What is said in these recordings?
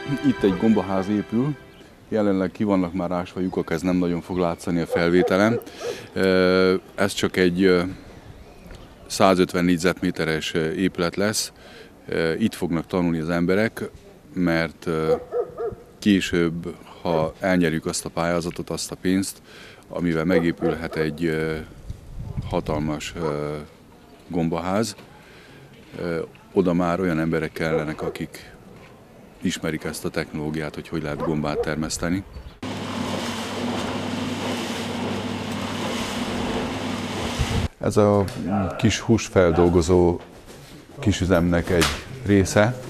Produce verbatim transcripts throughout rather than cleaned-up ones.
Itt egy gombaház épül, jelenleg ki vannak már ásva lyukak, ez nem nagyon fog látszani a felvételen. Ez csak egy százötven négyzetméteres épület lesz. Itt fognak tanulni az emberek, mert később, ha elnyerjük azt a pályázatot, azt a pénzt, amivel megépülhet egy hatalmas gombaház, oda már olyan emberek kellenek, akik ismerik ezt a technológiát, hogy hogy lehet gombát termeszteni. Ez a kis húsfeldolgozó kisüzemnek egy része.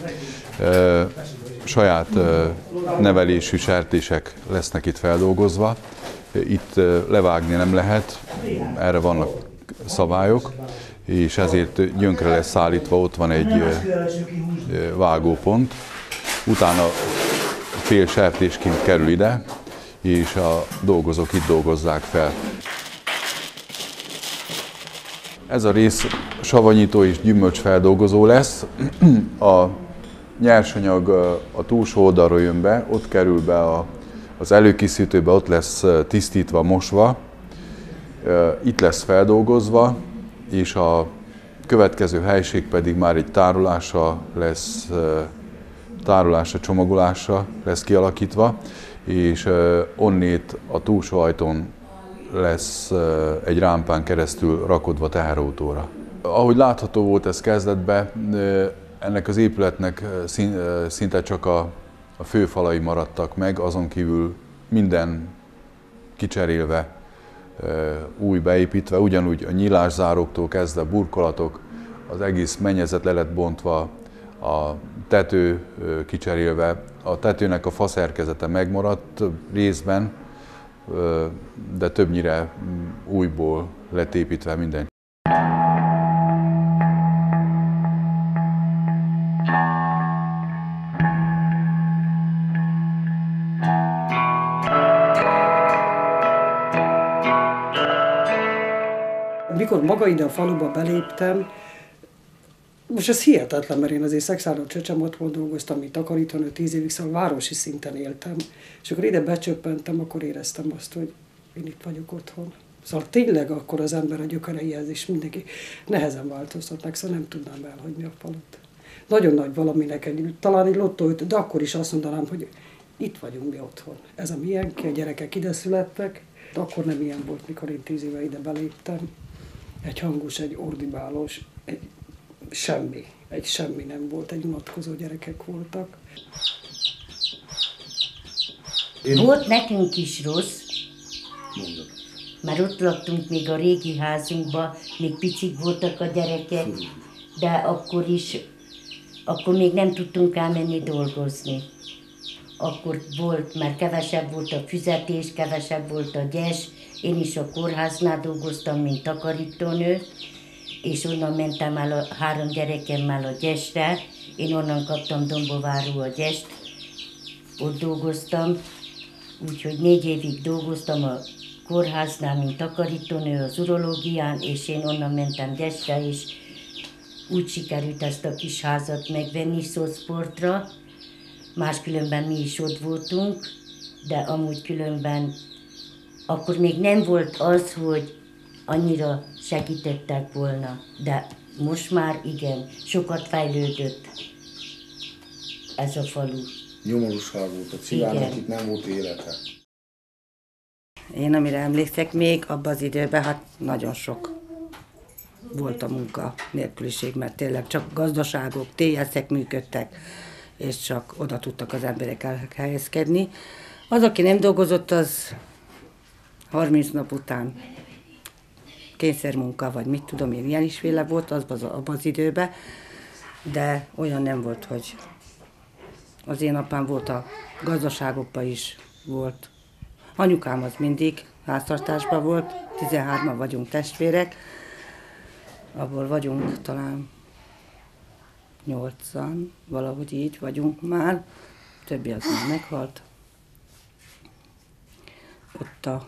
Saját nevelésű sertések lesznek itt feldolgozva. Itt levágni nem lehet, erre vannak szabályok, és ezért gyönkre lesz szállítva, ott van egy vágópont. Utána fél sertésként kerül ide, és a dolgozók itt dolgozzák fel. Ez a rész savanyító és gyümölcsfeldolgozó lesz. A nyersanyag a túlsó oldalról jön be, ott kerül be a, az előkészítőbe, ott lesz tisztítva, mosva, itt lesz feldolgozva, és a következő helység pedig már egy tárolásra lesz, tárolásra, csomagolásra lesz kialakítva, és onnét a túlsó ajtón lesz egy rámpán keresztül rakodva teherautóra. Ahogy látható volt ez kezdetben, ennek az épületnek szinte csak a, a főfalai maradtak meg, azon kívül minden kicserélve, új beépítve, ugyanúgy a nyilászáróktól kezdve burkolatok, az egész mennyezet le lett bontva, a tető kicserélve, a tetőnek a faszerkezete megmaradt részben, de többnyire újból lett építve minden. Mikor maga ide a faluba beléptem, most ez hihetetlen, mert én azért Szexárdon csöcsem, otthon dolgoztam, mint takarítónő, tíz évig, szóval városi szinten éltem. És akkor ide becsöppentem, akkor éreztem azt, hogy én itt vagyok otthon. Szóval tényleg akkor az ember a gyökereihez is mindenki nehezen változtatnak, szóval nem tudnám elhagyni a falut. Nagyon nagy valaminek, egy, talán egy lottó, de akkor is azt mondanám, hogy itt vagyunk mi otthon. Ez a miénk, a gyerekek ide születtek, de akkor nem ilyen volt, mikor én tíz éve ide beléptem. Egy hangos, egy ordibálós, egy semmi, egy semmi nem volt, egy unatkozó gyerekek voltak. Én... Volt nekünk is rossz, mert ott laktunk még a régi házunkban, még picik voltak a gyerekek, de akkor is, akkor még nem tudtunk elmenni dolgozni. Akkor volt, mert kevesebb volt a fizetés, kevesebb volt a gyes. Én is a kórháznál dolgoztam, mint takarítónő, és onnan mentem el a három gyerekemmel a gyesre. Én onnan kaptam Dombóvárról a gyest, ott dolgoztam, úgyhogy négy évig dolgoztam a kórháznál, mint takarítónő az urológián, és én onnan mentem gyesre, és úgy sikerült ezt a kis házat megvenni szószportra. Máskülönben mi is ott voltunk, de amúgy különben akkor még nem volt az, hogy annyira segítettek volna, de most már igen, sokat fejlődött ez a falu. Nyomorúság volt, a cigának itt nem volt élete. Én amire emlékszek még, abban az időben hát nagyon sok volt a munka nélküliség, mert tényleg csak gazdaságok, té es-ek működtek, és csak oda tudtak az emberek elhelyezkedni. Az, aki nem dolgozott, az harminc nap után kényszermunka, vagy mit tudom én, ilyen is véle volt az, az, abban az időben, de olyan nem volt, hogy az én apám volt a gazdaságokban is volt. Anyukám az mindig háztartásban volt, tizenhárman vagyunk testvérek, abból vagyunk talán nyolcan, valahogy így vagyunk már, többi az már meghalt. Ott a,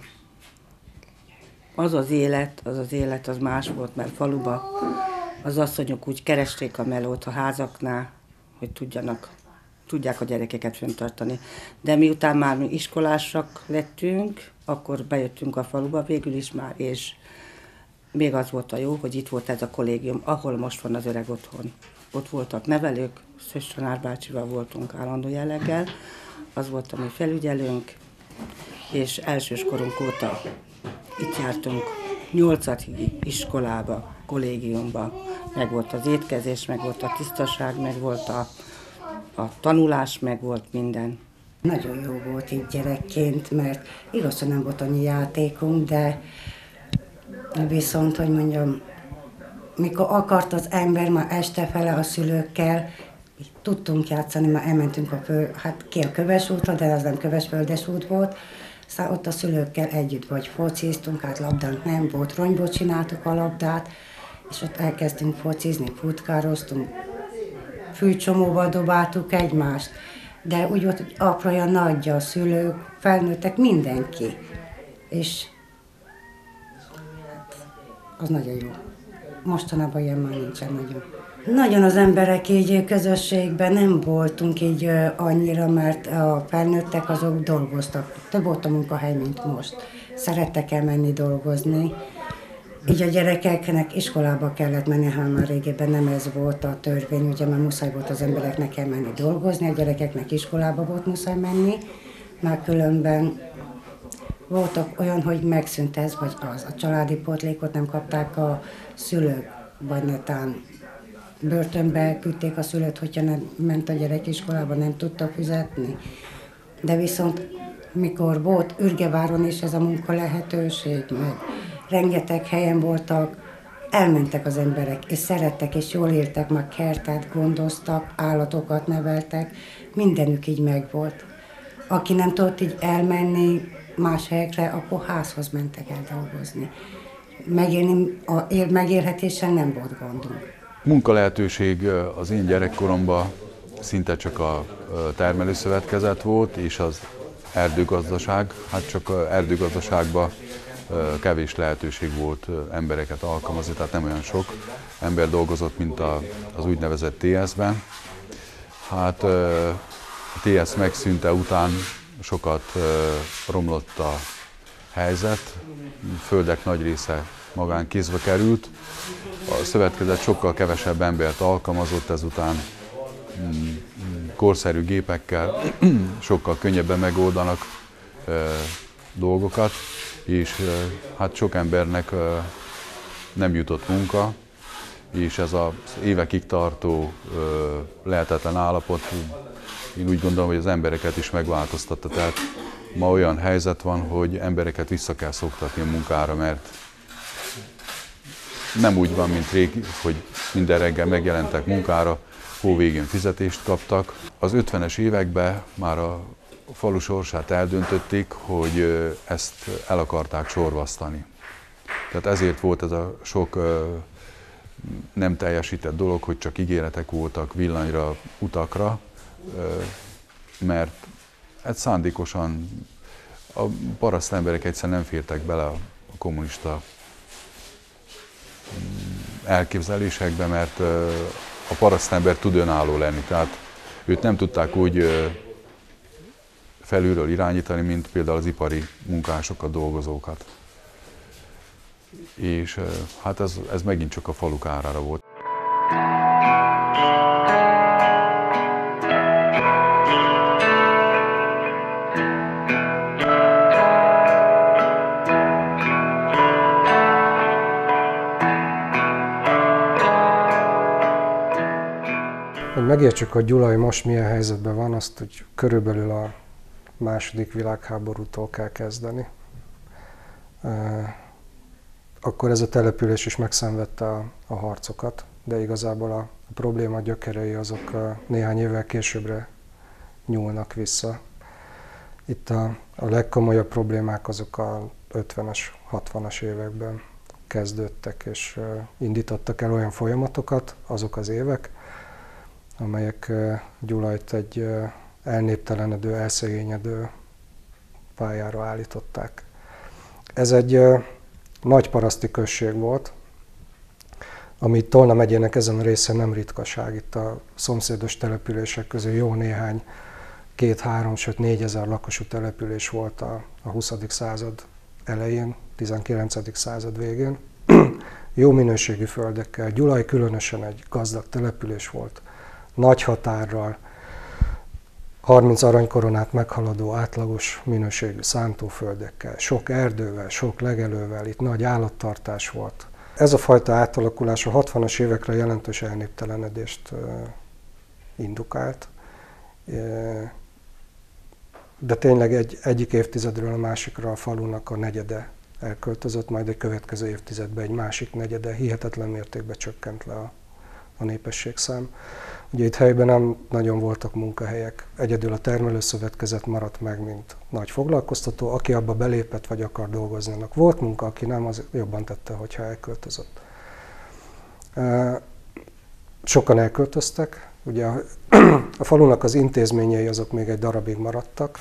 az az élet, az az élet, az más volt, mert faluba az asszonyok úgy keresték a melót a házaknál, hogy tudjanak tudják a gyerekeket fenntartani. De miután már mi iskolásak lettünk, akkor bejöttünk a faluba végül is már, és még az volt a jó, hogy itt volt ez a kollégium, ahol most van az öreg otthon. Ott voltak nevelők, Szös Tanár bácsival voltunk állandó jelleggel, az volt a mi felügyelőnk, és elsős korunk óta itt jártunk nyolcadigi iskolába, kollégiumba. Meg volt az étkezés, meg volt a tisztaság, meg volt a, a tanulás, meg volt minden. Nagyon jó volt itt gyerekként, mert igaz, hogy nem volt annyi játékunk, de viszont, hogy mondjam, mikor akart az ember már este fele a szülőkkel, tudtunk játszani, már elmentünk a fő, hát ki a Köves útra, de az nem Kövesföldes út volt, szóval ott a szülőkkel együtt vagy fociztunk, hát labdánk nem volt, ronyból csináltuk a labdát, és ott elkezdtünk focizni, futkároztunk, fűcsomóval dobáltuk egymást, de úgy volt, hogy apraja, nagyja, a szülők, felnőttek, mindenki, és az nagyon jó. Mostanában ilyen már nincsen nagyon. Nagyon az emberek így közösségben nem voltunk így annyira, mert a felnőttek azok dolgoztak. Több volt a munkahely, mint most. Szerettek elmenni dolgozni. Így a gyerekeknek iskolába kellett menni, ha már régebben nem ez volt a törvény, ugye már muszáj volt az embereknek elmenni dolgozni, a gyerekeknek iskolába volt muszáj menni, már különben voltak olyan, hogy megszűnt ez vagy az. A családi pótlékot nem kapták a szülők, vagy netán börtönbe küldték a szülőt, hogyha nem ment a gyerek iskolába, nem tudta fizetni. De viszont mikor volt Ürgeváron is ez a munka lehetőség, meg rengeteg helyen voltak, elmentek az emberek, és szerettek, és jól éltek, meg kertet gondoztak, állatokat neveltek, mindenük így megvolt. Aki nem tudott így elmenni más helyekre, akkor házhoz mentek el dolgozni. Megélni, a megélhetésen nem volt gondunk. Munkalehetőség az én gyerekkoromban szinte csak a termelőszövetkezet volt, és az erdőgazdaság. Hát csak az erdőgazdaságban kevés lehetőség volt embereket alkalmazni, tehát nem olyan sok ember dolgozott, mint az úgynevezett té es-ben. Hát a té es megszűnte után sokat romlott a helyzet, földek nagy része magánkézbe került. A szövetkezet sokkal kevesebb embert alkalmazott, ezután korszerű gépekkel sokkal könnyebben megoldanak dolgokat, és hát sok embernek nem jutott munka, és ez az évekig tartó lehetetlen állapot, én úgy gondolom, hogy az embereket is megváltoztatta. Tehát ma olyan helyzet van, hogy embereket vissza kell szoktatni a munkára, mert nem úgy van, mint rég, hogy minden reggel megjelentek munkára, hóvégén fizetést kaptak. Az ötvenes években már a falu sorsát eldöntötték, hogy ezt el akarták sorvasztani. Tehát ezért volt ez a sok nem teljesített dolog, hogy csak ígéretek voltak villanyra, utakra, mert ez szándékosan a paraszt emberek egyszerűen nem fértek bele a kommunista elképzelésekbe, mert a parasztember tud önálló lenni, tehát őt nem tudták úgy felülről irányítani, mint például az ipari munkásokat, dolgozókat. És hát ez, ez megint csak a falu kárára volt. Hogy megértsük, hogy Gyulai most milyen helyzetben van, azt hogy körülbelül a második világháborútól kell kezdeni. Akkor ez a település is megszenvedte a, a harcokat, de igazából a, a probléma gyökerei azok néhány évvel későbbre nyúlnak vissza. Itt a, a legkomolyabb problémák azok a ötvenes, hatvanas években kezdődtek, és indítottak el olyan folyamatokat, azok az évek, amelyek Gyulajt egy elnéptelenedő, elszegényedő pályára állították. Ez egy nagy paraszti község volt, ami Tolna megyének ezen a részén nem ritkaság. Itt a szomszédos települések közül jó néhány, két-három, sőt négyezer lakosú település volt a, a huszadik század elején, tizenkilencedik század végén. Jó minőségű földekkel. Gyulai különösen egy gazdag település volt, nagy határral, harminc aranykoronát meghaladó átlagos minőségű szántóföldekkel, sok erdővel, sok legelővel, itt nagy állattartás volt. Ez a fajta átalakulás a hatvanas évekre jelentős elnéptelenedést indukált, de tényleg egy, egyik évtizedről a másikra a falunak a negyede elköltözött, majd egy következő évtizedben egy másik negyede hihetetlen mértékben csökkent le a, a népességszám. Ugye itt helyben nem nagyon voltak munkahelyek, egyedül a termelőszövetkezet maradt meg, mint nagy foglalkoztató, aki abba belépett vagy akar dolgozni. Annak volt munka, aki nem, az jobban tette, hogyha elköltözött. Sokan elköltöztek, ugye a, a falunak az intézményei azok még egy darabig maradtak,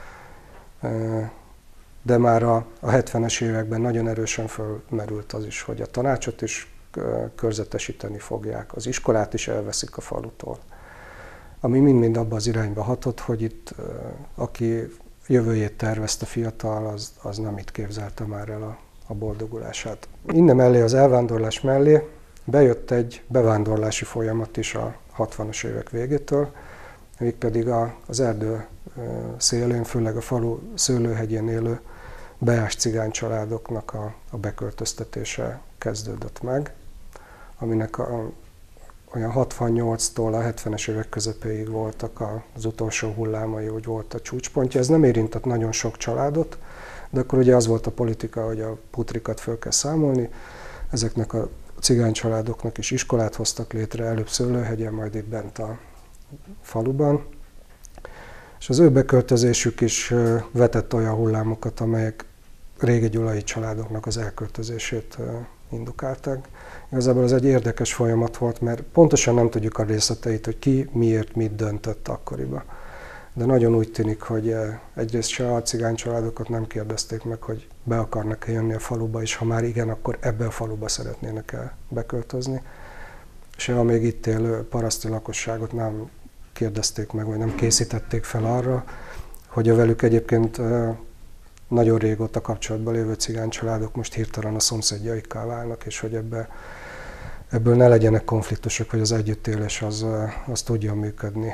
de már a, a hetvenes években nagyon erősen fölmerült az is, hogy a tanácsot is körzetesíteni fogják, az iskolát is elveszik a falutól. Ami mind-mind abba az irányba hatott, hogy itt aki jövőjét tervezte fiatal, az, az nem itt képzelte már el a, a boldogulását. Innen mellé, az elvándorlás mellé bejött egy bevándorlási folyamat is a hatvanas évek végétől, mégpedig a, az erdő szélén, főleg a falu szőlőhegyén élő beás cigány családoknak a, a beköltöztetése kezdődött meg, aminek a, olyan hatvannyolctól a hetvenes évek közepéig voltak az utolsó hullámai, hogy volt a csúcspontja. Ez nem érintett nagyon sok családot, de akkor ugye az volt a politika, hogy a putrikat föl kell számolni. Ezeknek a cigány családoknak is iskolát hoztak létre, előbb Szőlőhegyen, majd itt bent a faluban. És az ő beköltözésük is vetett olyan hullámokat, amelyek régi gyulai családoknak az elköltözését indukálták. Igazából ez egy érdekes folyamat volt, mert pontosan nem tudjuk a részleteit, hogy ki miért mit döntött akkoriban. De nagyon úgy tűnik, hogy egyrészt se a cigány családokat nem kérdezték meg, hogy be akarnak-e jönni a faluba, és ha már igen, akkor ebbe a faluba szeretnének el beköltözni. Se a még itt élő paraszti lakosságot nem kérdezték meg, vagy nem készítették fel arra, hogy a velük egyébként nagyon régóta kapcsolatban lévő cigány családok most hirtelen a szomszédjaikká válnak, és hogy ebbe, ebből ne legyenek konfliktusok, vagy az együttélés az, az tudjon működni.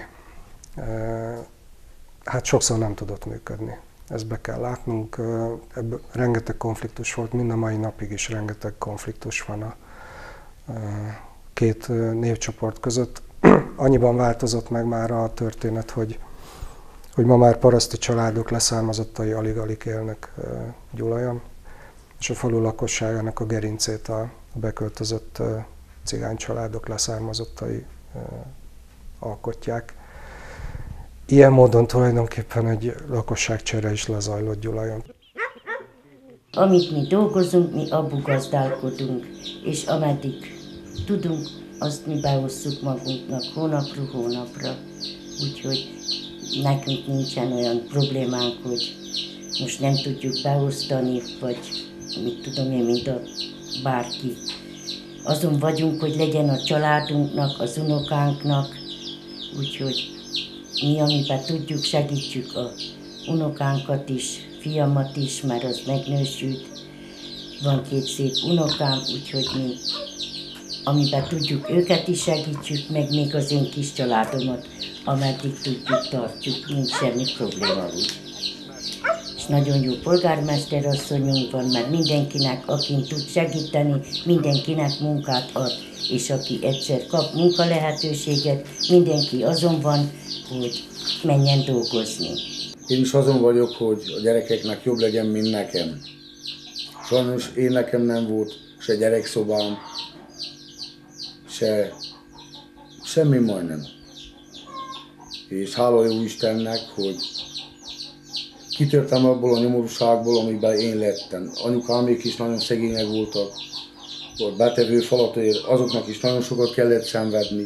Hát sokszor nem tudott működni. Ezt be kell látnunk. Ebből rengeteg konfliktus volt, mind a mai napig is rengeteg konfliktus van a két névcsoport között. Annyiban változott meg már a történet, hogy, hogy ma már paraszti családok leszármazottai alig-alig élnek Gyulajon, és a falu lakosságának a gerincét a beköltözött cigány családok leszármazottai alkotják. Ilyen módon tulajdonképpen egy lakosságcsere is lezajlott Gyulajon. Amit mi dolgozunk, mi abból gazdálkodunk, és ameddig tudunk, azt mi beosszuk magunknak hónapról hónapra. Úgyhogy nekünk nincsen olyan problémánk, hogy most nem tudjuk beosztani, vagy mit tudom én, mint a bárki. Azon vagyunk, hogy legyen a családunknak, az unokánknak, úgyhogy mi, amiben tudjuk, segítjük a unokánkat is, fiamat is, mert az megnősült. Van két szép unokám, úgyhogy mi, amiben tudjuk, őket is segítjük, meg még az én kis családomat, ameddig tudjuk, tartjuk, nincs semmi probléma úgy. És nagyon jó polgármester asszonyunk van, mert mindenkinek, akin tud segíteni, mindenkinek munkát ad, és aki egyszer kap munkalehetőséget, mindenki azon van, hogy menjen dolgozni. Én is azon vagyok, hogy a gyerekeknek jobb legyen, mint nekem. Sajnos én nekem nem volt se gyerekszobám, se semmi majdnem. És hála jó Istennek, hogy kitörtem abból a nyomorúságból, amiben én lettem. Anyukámék is nagyon szegények voltak, volt betevő falatért, azoknak is nagyon sokat kellett szenvedni.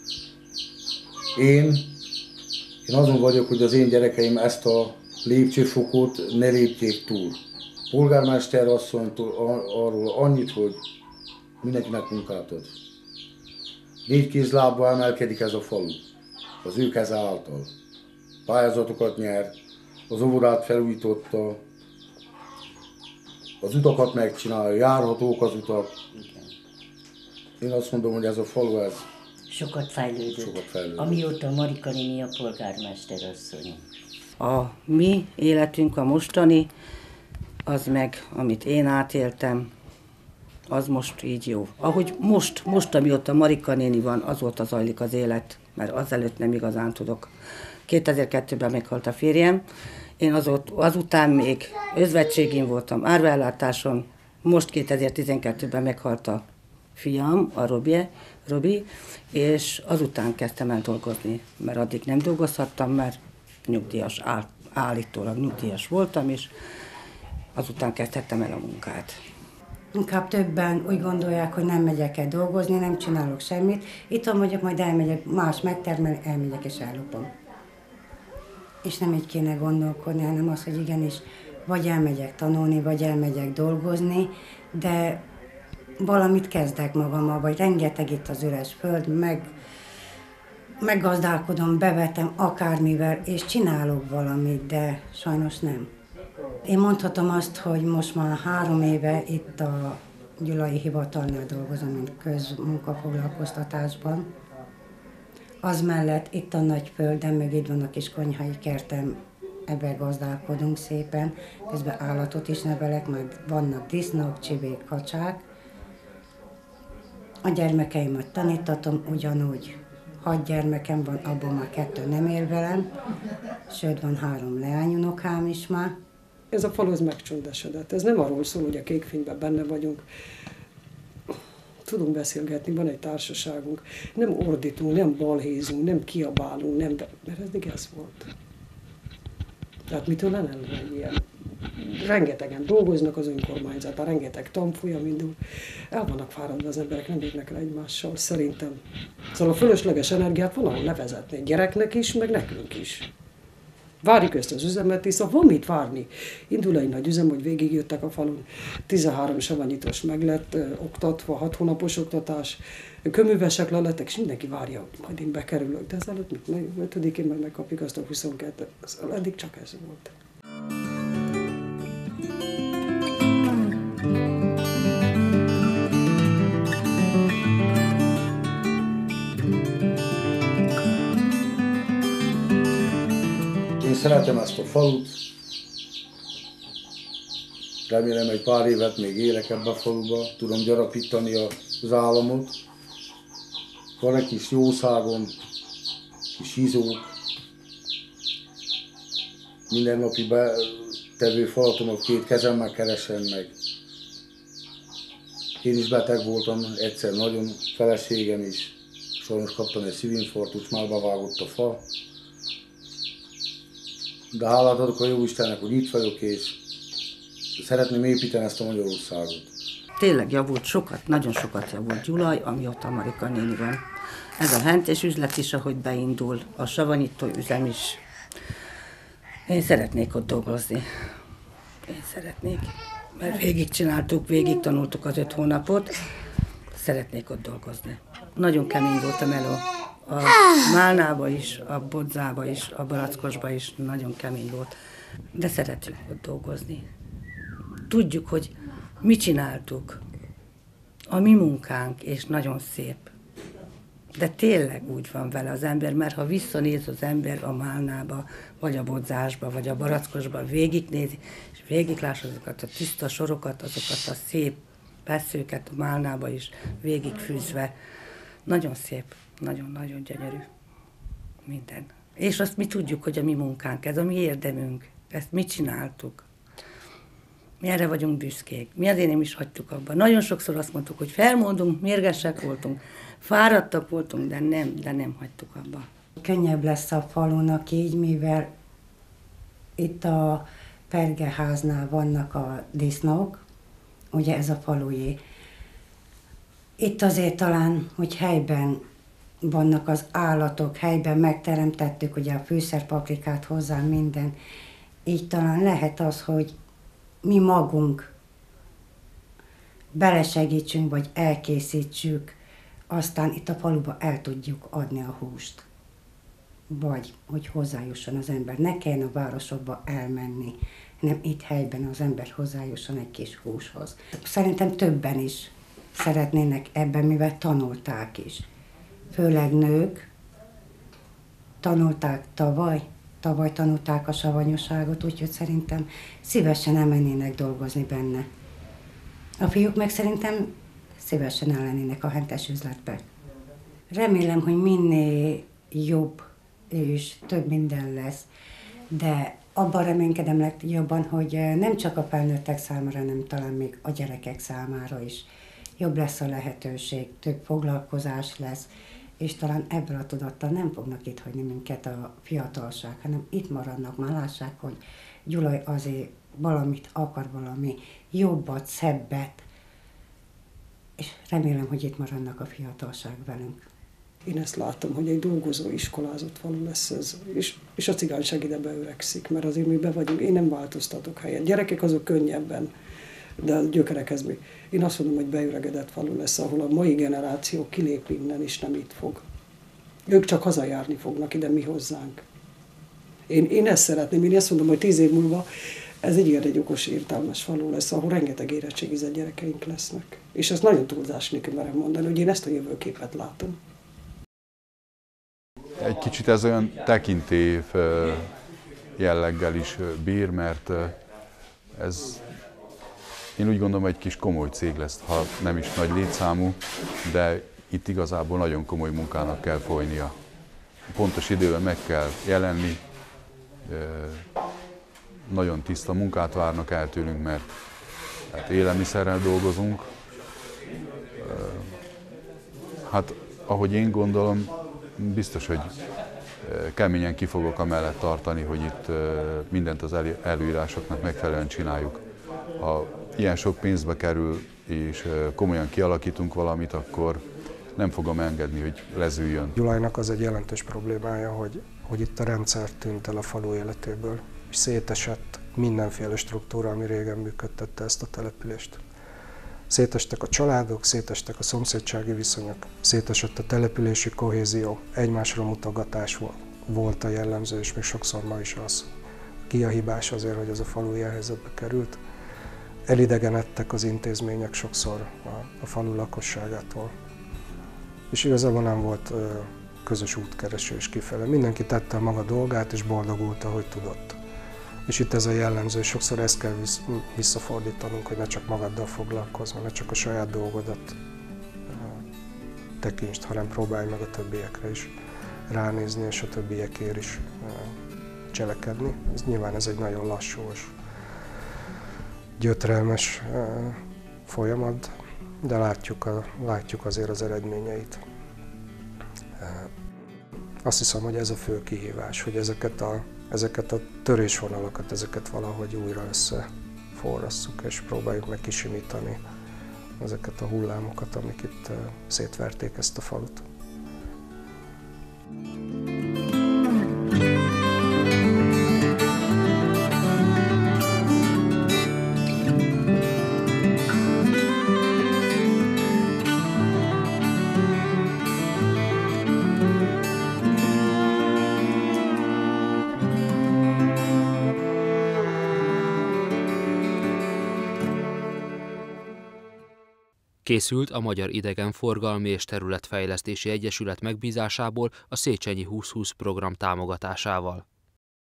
Én, én azon vagyok, hogy az én gyerekeim ezt a lépcsőfokot ne lépjék túl. Polgármester asszonytól arról annyit, hogy mindenkinek munkát ad. Négy kézlábba emelkedik ez a falu, az ő keze által. Pályázatokat nyer, az óvodát felújította, az utakat megcsinálja, járhatók az utak. Én azt mondom, hogy ez a falu, ez Sokat fejlődött, sokat fejlődött. amióta Marika néni a polgármester asszony. A mi életünk, a mostani, az meg, amit én átéltem, az most így jó. Ahogy most, most amióta Marika néni van, azóta zajlik az élet, mert azelőtt nem igazán tudok. kétezer-kettőben meghalt a férjem, én azóta, azután még özvegységén voltam, árvaellátáson, most kétezer-tizenkettőben meghalt a fiam, a Robi, Robi, és azután kezdtem el dolgozni, mert addig nem dolgozhattam, mert nyugdíjas, áll, állítólag nyugdíjas voltam, és azután kezdhettem el a munkát. Inkább többen úgy gondolják, hogy nem megyek el dolgozni, nem csinálok semmit. Itthon vagyok, majd elmegyek, más megtermel, elmegyek és ellopom. És nem így kéne gondolkodni, hanem az, hogy igenis, vagy elmegyek tanulni, vagy elmegyek dolgozni, de valamit kezdek magammal, vagy rengeteg itt az üres föld, meg, meggazdálkodom, bevetem akármivel, és csinálok valamit, de sajnos nem. Én mondhatom azt, hogy most már három éve itt a Gyulai Hivatalnál dolgozom, mint közmunkafoglalkoztatásban. Az mellett itt a nagy földem, meg itt van a kis konyhai kertem, ebben gazdálkodunk szépen. Közben állatot is nevelek, majd vannak disznók, csibék, kacsák. A gyermekeimet tanítatom ugyanúgy. Hat gyermekem van, abból már kettő nem él velem, sőt van három leányunokám is már. Ez a falu az megcsöndesedett. Ez nem arról szól, hogy a kékfényben benne vagyunk. Tudunk beszélgetni, van egy társaságunk. Nem ordítunk, nem balhézunk, nem kiabálunk, nem, mert eddig ez volt. Tehát mitől lenne egy ilyen? Rengetegen dolgoznak az önkormányzatban, rengeteg tanfolyam indul. El vannak fáradva az emberek, nem bírnak el egymással, szerintem. Szóval a fölösleges energiát valahol levezetni gyereknek is, meg nekünk is. Várjuk ezt az üzemet, és szóval van mit várni. Indul egy nagy üzem, hogy végigjöttek a falun. tizenhárom savanyítós meg lett ö, oktatva, hat hónapos oktatás, köművesek le lettek, és mindenki várja, hogy majd én bekerülök. De ezelőtt mit? ötödikén meg megkapjuk azt a huszonkettőt. Szóval eddig csak ez volt. Én szeretem ezt a falut, remélem egy pár évet még élek ebbe a faluba, tudom gyarapítani az államot. Van egy kis jószágom, kis izók, mindennapi betevő falatomat két kezemmel keresem meg. Én is beteg voltam, egyszer nagyon, feleségem is, sajnos kaptam egy szívinfarktust, már bevágott a fa. De hálát adok a Jóistennek, hogy itt vagyok, és szeretném építeni ezt a Magyarországot. Tényleg javult sokat, nagyon sokat javult Gyulaj, amióta Marika néni van. Ez a hentes üzlet is, ahogy beindul, a savanyító üzem is. Én szeretnék ott dolgozni. Én szeretnék, mert végigcsináltuk, végig tanultuk az öt hónapot. Szeretnék ott dolgozni. Nagyon kemény volt a meló. A Málnába is, a Bodzába is, a Barackosba is nagyon kemény volt. De szeretjük ott dolgozni. Tudjuk, hogy mi csináltuk. A mi munkánk, és nagyon szép. De tényleg úgy van vele az ember, mert ha visszanéz az ember a Málnába, vagy a Bodzásba, vagy a Barackosba, végignézi, és végiglássa azokat a tiszta sorokat, azokat a szép veszőket a Málnába is végigfűzve. Nagyon szép, nagyon-nagyon gyönyörű minden. És azt mi tudjuk, hogy a mi munkánk, ez a mi érdemünk, ezt mi csináltuk. Mi erre vagyunk büszkék. Mi azért nem is hagytuk abba. Nagyon sokszor azt mondtuk, hogy felmondunk, mérgesek voltunk, fáradtak voltunk, de nem, de nem hagytuk abba. Könnyebb lesz a falunak így, mivel itt a Pergeháznál vannak a disznók, ugye ez a falujé. Itt azért talán, hogy helyben vannak az állatok, helyben megteremtettük ugye a fűszerpaprikát hozzá, minden. Így talán lehet az, hogy mi magunk belesegítsünk, vagy elkészítsük, aztán itt a faluba el tudjuk adni a húst. Vagy, hogy hozzájusson az ember. Ne kelljen a városokba elmenni, hanem itt helyben az ember hozzájusson egy kis húshoz. Szerintem többen is szeretnének ebben, mivel tanulták is. Főleg nők tanulták tavaly, tavaly tanulták a savanyúságot, úgyhogy szerintem szívesen elmennének dolgozni benne. A fiúk meg szerintem szívesen ellennének a hentes üzletbe. Remélem, hogy minél jobb és több minden lesz, de abban reménykedem legjobban, hogy nem csak a felnőttek számára, hanem talán még a gyerekek számára is jobb lesz a lehetőség, több foglalkozás lesz, és talán ebből a tudattal nem fognak itt hagyni minket a fiatalság, hanem itt maradnak, már lássák, hogy Gyulaj azért valamit akar, valami jobbat, szebbet, és remélem, hogy itt maradnak a fiatalság velünk. Én ezt látom, hogy egy dolgozó, iskolázott falu lesz ez, és, és a cigányság ide beöregszik, mert azért mi be vagyunk, én nem változtatok helyet. Gyerekek azok könnyebben, de a gyökerekhez még. Én azt mondom, hogy beöregedett falu lesz, ahol a mai generáció kilép innen, és nem itt fog. Ők csak hazajárni fognak ide, mi hozzánk. Én, én ezt szeretném, én azt mondom, hogy tíz év múlva ez egy ilyen egy okos, értelmes falu lesz, ahol rengeteg érettségizett gyerekeink lesznek. És ezt nagyon túlzás nélkül merem mondani, hogy én ezt a jövőképet látom. Egy kicsit ez olyan tekintély jelleggel is bír, mert ez, én úgy gondolom, egy kis komoly cég lesz, ha nem is nagy létszámú, de itt igazából nagyon komoly munkának kell folynia. Pontos időben meg kell jelenni, nagyon tiszta munkát várnak el tőlünk, mert hát élelmiszerrel dolgozunk. Hát ahogy én gondolom, biztos, hogy keményen ki fogok amellett tartani, hogy itt mindent az előírásoknak megfelelően csináljuk. Ha ilyen sok pénzbe kerül, és komolyan kialakítunk valamit, akkor nem fogom engedni, hogy lezüljön. Gyulajnak az egy jelentős problémája, hogy, hogy itt a rendszer tűnt el a falu életéből, és szétesett mindenféle struktúra, ami régen működtette ezt a települést. Szétestek a családok, szétestek a szomszédsági viszonyok, szétesett a települési kohézió, egymásra mutogatás volt a jellemző, és még sokszor ma is az. Ki a hibás azért, hogy ez a falu ilyen helyzetbe került. Elidegenedtek az intézmények sokszor a, a falu lakosságától. És igazából nem volt ö, közös útkeresés kifele. Mindenki tette a maga dolgát, és boldogult, ahogy tudott. És itt ez a jellemző, sokszor ezt kell visszafordítanunk, hogy ne csak magaddal foglalkozz, ne csak a saját dolgodat tekintsd, hanem próbálj meg a többiekre is ránézni, és a többiekért is cselekedni. Ez, nyilván ez egy nagyon lassú és gyötrelmes folyamat, de látjuk, a, látjuk azért az eredményeit. Azt hiszem, hogy ez a fő kihívás, hogy ezeket a Ezeket a törésvonalakat, ezeket valahogy újra összeforrasszuk, és próbáljuk meg kisimítani ezeket a hullámokat, amik itt szétverték ezt a falut. Készült a Magyar Idegenforgalmi és Területfejlesztési Egyesület megbízásából a Széchenyi húsz húsz program támogatásával.